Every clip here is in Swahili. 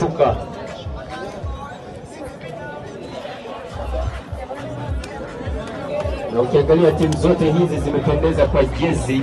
Mtuka. Na ukiangalia timu zote hizi zimependeza kwa jezi.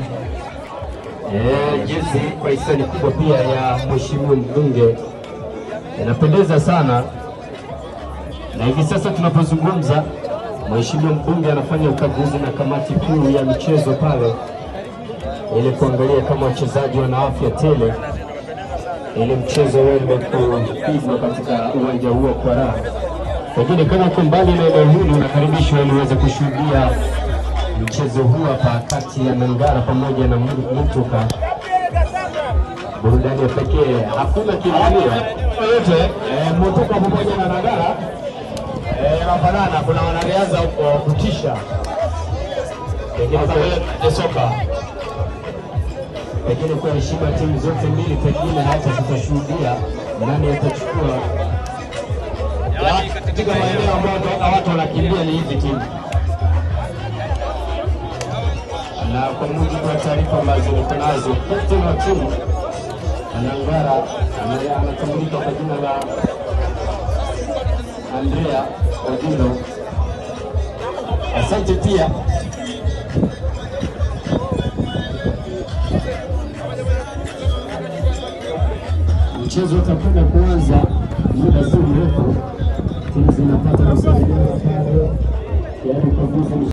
Jezi kwa hisani kubwa pia ya mheshimiwa mbunge. Inapendeza sana. Na hivi sasa tunapozungumza, mheshimiwa mbunge anafanya ukaguzi na kamati kuu ya michezo pale ili kuangalia kama wachezaji wana afya tele ili mchezo uende kupigwa katika uwanja huo kwa raha. Lakini kama uko mbali na eneo hili, unakaribishwa ili uweze kushuhudia mchezo huu hapa kati ya Nangara pamoja na Mtuka. Burudani ya pekee, hakuna kiingilio yote. Mtuka pamoja na Nangara wanafanana, kuna wanariadha huko kutisha. Pengine soka. Pengine kwa heshima timu zote mbili, pengine hata tutashuhudia nani atachukua. Katika maeneo ambayo watu wanakimbia ni hizi timu. Na kwa mujibu wa taarifa ambazo niko nazo, captain wa timu Nangara anatambulika kwa jina la Andrea Odilo. Asante pia. Mchezo utakwenda kuanza muda si mrefu. Timu zinapata kusaidia pale.